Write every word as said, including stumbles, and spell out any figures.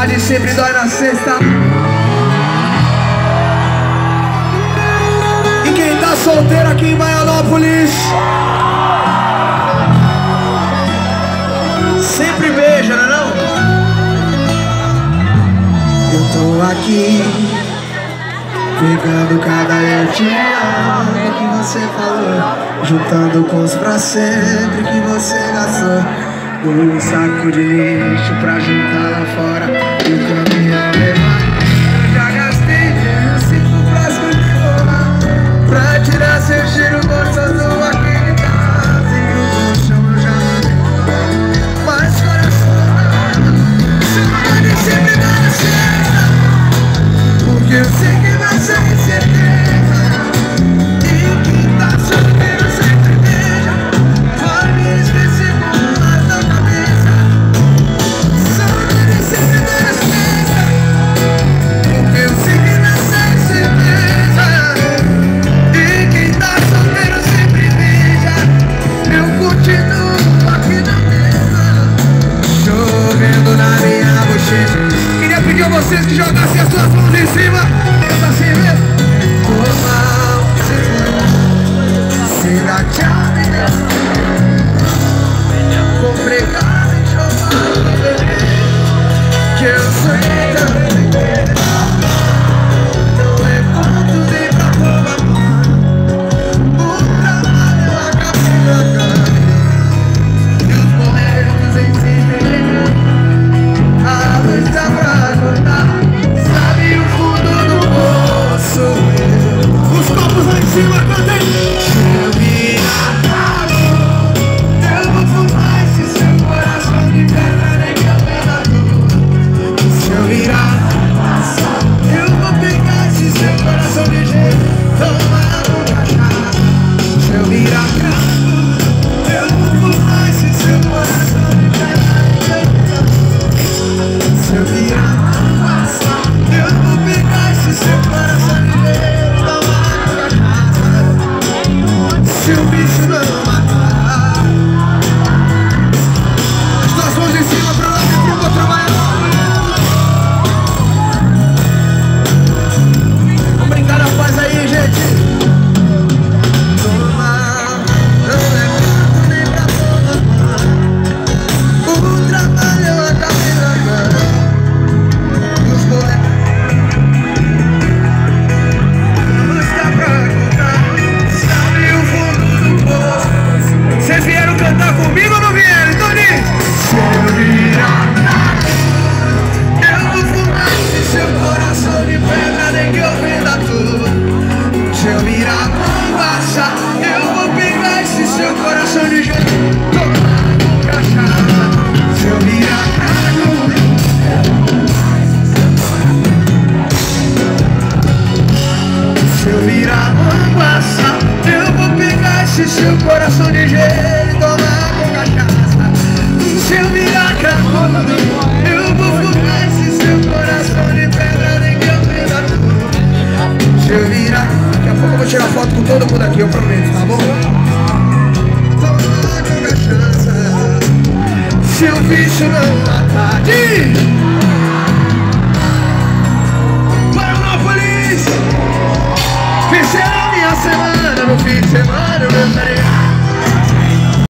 saudade sempre dói na sexta. E quem tá solteiro aqui em Baianópolis, sempre beija, não é não? Eu tô aqui pegando cada eu te amo que você falou, juntando com os pra sempre que você gastou. Um saco de lixo pra juntar lá fora e o caminhão levar. Eu já gastei dinheiro, cinco frascos de forma pra tirar seu cheiro gostoso aqui de casa. E o colchão eu já mandei, mas coração, saudade sempre dá na sexta, porque eu sei que vai ser certeza. E quem tá solteiro sempre beija, vai me esquecer com mais da cabeça. Saudade sempre dá na sexta, porque eu sei que vai ser certeza. E quem tá solteiro sempre beija, eu continuo aqui na mesa, chovendo na minha bochecha. Queria pedir a vocês que jogassem as suas mãos em cima. Eu assim mesmo. Tô mal, você foi. Se dá tchau, me deu. Comprei casa e chamado bebê, que eu sei também. Não é quanto dei pra provar. O trabalho eu acabei na cama, e os boletos insistem. A luz dá pra cortar, sabe o fundo do poço. Os copos lá em cima, cantem. Se eu virar trago, eu vou fumar esse seu coração de pedra, nem que eu venda tudo. Se eu virar passar, eu vou pegar esse seu coração de jeito, tomar uma cachaça. Se eu virar trago, eu vou fumar esse seu coração de pedra, nem que eu venda tudo. Se eu virar passar, eu vou pegar esse seu coração de jeito, tomar uma cachaça. Se o bicho não matar, as duas mãos em cima pra lá e pro outro vai. Vamos brincar na paz aí, gente. Tomar, não é canto nem pra tomar. O trabalho eu acabei na cama, os boletos dá pra contar, sabe o fundo do poço. Vocês vieram cantar comigo ou não vieram, Tony? Se eu virar nada, eu vou fumar esse seu coração de pedra, nem que eu venda tudo. Se eu virar bombaça, eu vou pegar esse seu coração de jeito, tomar com cachaça. Se eu virar trago, se eu virar bombaça, eu vou pegar esse seu coração de gelo e tomar com cachaça. Se eu virar canudo, eu vou fumar esse seu coração de pedra, nem que eu venda tudo. Se eu virar, daqui a pouco eu vou tirar foto com todo mundo aqui, eu prometo, tá bom? Tomar com cachaça, se o bicho não matar. Diz! Baianópolis! Pensei na minha semana, no fim de semana eu lembrei.